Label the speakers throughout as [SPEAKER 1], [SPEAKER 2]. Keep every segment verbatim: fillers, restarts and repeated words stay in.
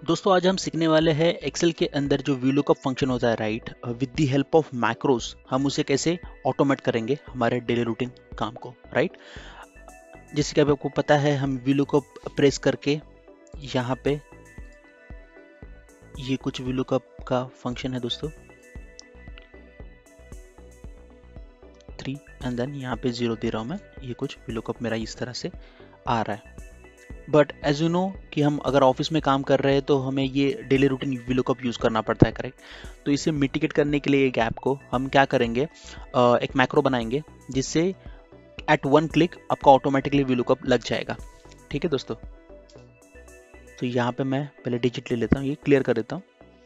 [SPEAKER 1] दोस्तों आज हम सीखने वाले हैं एक्सेल के अंदर जो वीलुकअप फंक्शन होता है, right, with the help of macros हम उसे कैसे ऑटोमेट करेंगे हमारे डेली रूटीन काम को, राइट। जैसे कि अभी आपको पता है, हम वीलुकअप प्रेस करके यहाँ पे ये कुछ वीलुकअप का फंक्शन है दोस्तों, थ्री एंड देन यहाँ पे जीरो दे रहा हूँ मैं। ये कुछ वीलुकअप मेरा इस तरह से आ रहा है। बट एज यू नो कि हम अगर ऑफिस में काम कर रहे हैं तो हमें ये डेली रूटीन वीलुकअप यूज़ करना पड़ता है, करेक्ट। तो इसे मिटिगेट करने के लिए गैप को हम क्या करेंगे, uh, एक मैक्रो बनाएंगे जिससे एट वन क्लिक आपका ऑटोमेटिकली वीलुकअप लग जाएगा। ठीक है दोस्तों, तो यहाँ पे मैं पहले डिजिट ले लेता हूँ, ये क्लियर कर देता हूँ।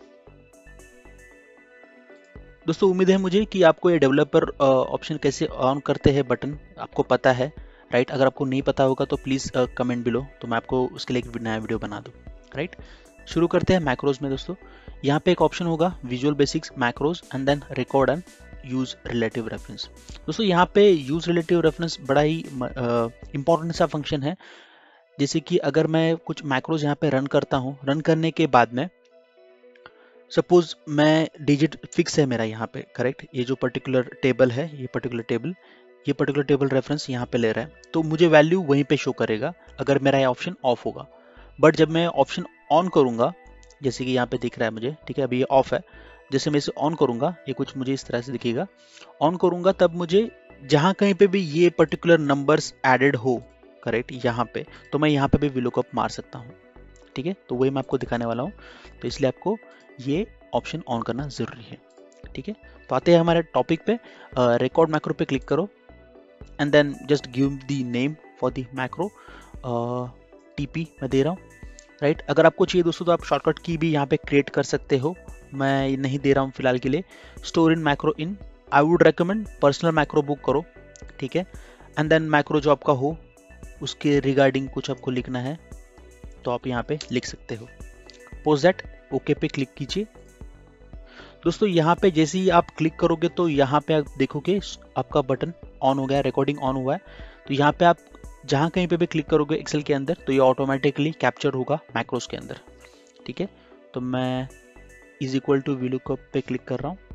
[SPEAKER 1] दोस्तों उम्मीद है मुझे कि आपको ये डेवलपर ऑप्शन कैसे ऑन करते हैं बटन आपको पता है, राइट। अगर आपको नहीं पता होगा तो प्लीज़ कमेंट बिलो, तो मैं आपको उसके लिए एक नया वीडियो बना दूँ, राइट। शुरू करते हैं मैक्रोज में दोस्तों। यहाँ पे एक ऑप्शन होगा visual basics macros and then record and use relative reference. दोस्तों यहाँ पे यूज रिलेटिव रेफरेंस बड़ा ही इंपॉर्टेंट सा फंक्शन है। जैसे कि अगर मैं कुछ मैक्रोज यहाँ पे रन करता हूँ, रन करने के बाद में सपोज मैं डिजिट फिक्स है मेरा यहाँ पे, करेक्ट। ये जो पर्टिकुलर टेबल है, ये पर्टिकुलर टेबल ये पर्टिकुलर टेबल रेफरेंस यहाँ पे ले रहा है, तो मुझे वैल्यू वहीं पे शो करेगा अगर मेरा ये ऑप्शन ऑफ होगा। बट जब मैं ऑप्शन ऑन करूंगा, जैसे कि यहाँ पे दिख रहा है मुझे, ठीक है, अभी ये ऑफ है, जैसे मैं इसे ऑन करूंगा ये कुछ मुझे इस तरह से दिखेगा। ऑन करूंगा तब मुझे जहाँ कहीं पे भी ये पर्टिकुलर नंबर्स एडेड हो, करेक्ट, यहाँ पे, तो मैं यहाँ पे भी वीलुकअप मार सकता हूँ। ठीक है, तो वही मैं आपको दिखाने वाला हूँ, तो इसलिए आपको ये ऑप्शन ऑन करना जरूरी है। ठीक है, तो आते हैं हमारे टॉपिक पे। रिकॉर्ड मैक्रो पे क्लिक करो and then just give the name for the macro. TP मैं दे रहा हूँ, राइट। अगर आपको चाहिए दोस्तों तो आप शॉर्टकट की भी यहाँ पे क्रिएट कर सकते हो, मैं नहीं दे रहा हूँ फिलहाल के लिए। Store in macro in, I would recommend personal macro book करो, ठीक है। एंड देन मैक्रो जो आपका हो उसके रिगार्डिंग कुछ आपको लिखना है तो आप यहाँ पे लिख सकते हो। पोस्ट दैट, ओके पे क्लिक कीजिए। दोस्तों यहाँ पे जैसे ही आप क्लिक करोगे तो यहाँ पे आप देखोगे आपका बटन ऑन हो गया, रिकॉर्डिंग ऑन हुआ है। तो यहाँ पे आप जहाँ कहीं पे भी क्लिक करोगे एक्सेल के अंदर तो ये ऑटोमेटिकली कैप्चर होगा मैक्रोस के अंदर। ठीक है, तो मैं इज इक्वल टू वीलुकअप पे क्लिक कर रहा हूँ।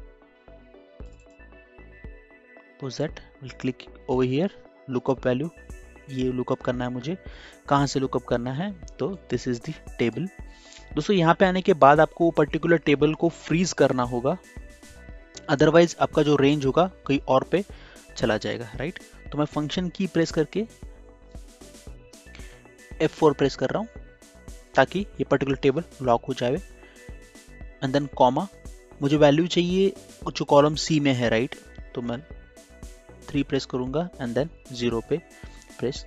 [SPEAKER 1] Post that, will click over here, lookup value, ये लुकअप करना है मुझे। कहाँ से लुकअप करना है, तो दिस इज द टेबल। दोस्तों यहाँ पे आने के बाद आपको पर्टिकुलर टेबल को फ्रीज करना होगा, अदरवाइज आपका जो रेंज होगा कहीं और पे चला जाएगा, राइट। तो मैं फंक्शन की प्रेस करके एफ फोर प्रेस कर रहा हूँ ताकि ये पर्टिकुलर टेबल लॉक हो जाए। एंड देन कॉमा, मुझे वैल्यू चाहिए जो कॉलम सी में है, राइट, तो मैं थ्री प्रेस करूंगा एंड देन जीरो पे प्रेस।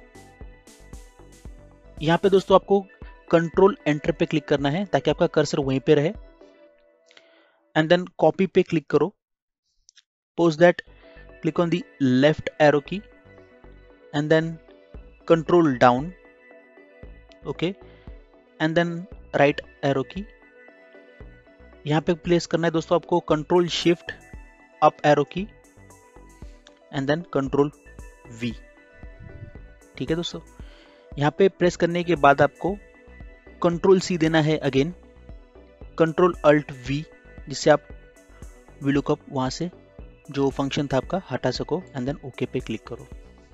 [SPEAKER 1] यहाँ पे दोस्तों आपको कंट्रोल एंटर पे क्लिक करना है ताकि आपका कर्सर वहीं पे रहे। एंड देन कॉपी पे क्लिक करो। Post that, click on the left arrow key and then control down, okay, and then right arrow key. यहाँ पे प्लेस करना है दोस्तों आपको control shift up arrow key and then control V. ठीक है दोस्तों, यहाँ पे प्रेस करने के बाद आपको कंट्रोल सी देना है, अगेन कंट्रोल अल्ट वी, जिससे आप वीलुकअप वहां से जो फंक्शन था आपका हटा सको। एंड देन ओके पे क्लिक करो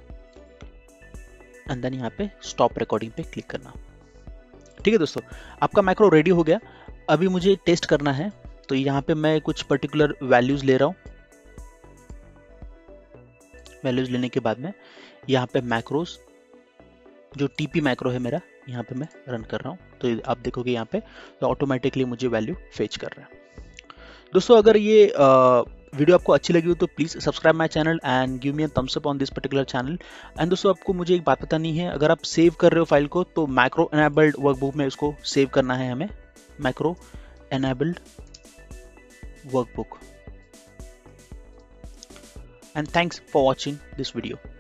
[SPEAKER 1] एंड देन यहाँ पे स्टॉप रिकॉर्डिंग पे क्लिक करना। ठीक है दोस्तों, आपका मैक्रो रेडी हो गया। अभी मुझे टेस्ट करना है, तो यहाँ पे मैं कुछ पर्टिकुलर वैल्यूज ले रहा हूँ। वैल्यूज लेने के बाद में यहाँ पे मैक्रोस जो टीपी मैक्रो है मेरा, यहाँ पे मैं रन कर रहा हूँ, तो आप देखोगे यहाँ पे तो ऑटोमेटिकली मुझे वैल्यू फेच कर रहा है। दोस्तों अगर ये आ, वीडियो आपको अच्छी लगी हो तो please subscribe my channel and give me a thumbs up on this particular channel. And दोस्तों आपको मुझे एक बात बतानी है, अगर आप सेव कर रहे हो फाइल को तो मैक्रो एनेबल्ड वर्कबुक में इसको सेव करना है हमें, macro enabled workbook. And thanks for watching this video.